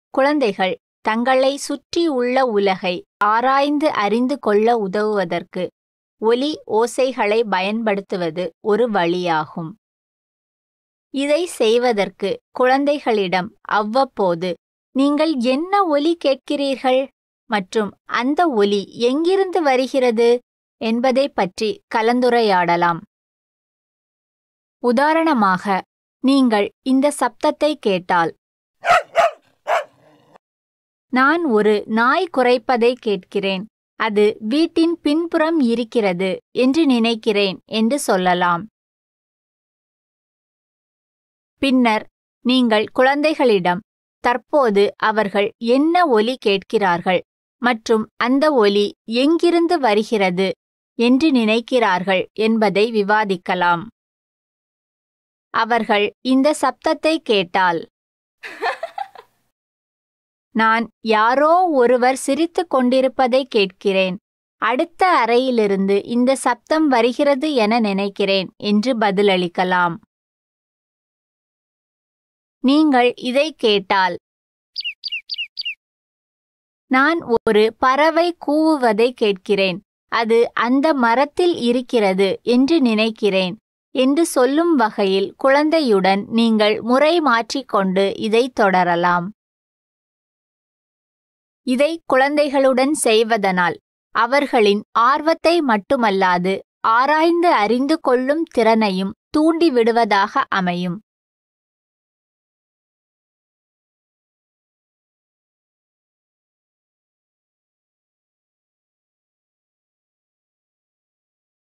குழந்தைகள் தங்களை சுற்றியுள்ள உலகை ஆராய்ந்து அறிந்து கொள்ள உதவுவதற்கு ஒலி ஓசைகளை பயன்படுத்துவது ஒரு வழியாகும். இதை செய்வதற்கு குழந்தைகளிடம் அவ்வப்போது நீங்கள் என்ன ஒலி கேட்கிறீர்கள் மற்றும் அந்த ஒலி எங்கிருந்து வருகிறது என்பதை பற்றி கலந்துரையாடலாம். உதாரணமாக, நீங்கள் இந்த சப்தத்தை கேட்டால், நான் ஒரு நாய் குரைப்பதை கேட்கிறேன், அது வீட்டின் பின்புறம் இருக்கிறது என்று நினைக்கிறேன் என்று சொல்லலாம். பின்னர் நீங்கள் குழந்தைகளிடம் தற்போது அவர்கள் என்ன ஒலி கேட்கிறார்கள் மற்றும் அந்த ஒலி எங்கிருந்து வருகிறது என்று நினைக்கிறார்கள் என்பதை விவாதிக்கலாம். அவர்கள் இந்த சப்தத்தை கேட்டால், நான் யாரோ ஒருவர் சிரித்துக் கொண்டிருப்பதை கேட்கிறேன், அடுத்த அறையிலிருந்து இந்த சப்தம் வருகிறது என நினைக்கிறேன் என்று பதிலளிக்கலாம். நீங்கள் இதை கேட்டால், நான் ஒரு பறவை கூவுவதை கேட்கிறேன், அது அந்த மரத்தில் இருக்கிறது என்று நினைக்கிறேன் என்று சொல்லும் வகையில் குழந்தையுடன் நீங்கள் முறை மாற்றிக்கொண்டு இதை தொடரலாம். இதை குழந்தைகளுடன் செய்வதனால் அவர்களின் ஆர்வத்தை மட்டுமல்லாது ஆராய்ந்து அறிந்து கொள்ளும் திறனையும் தூண்டிவிடுவதாக அமையும்.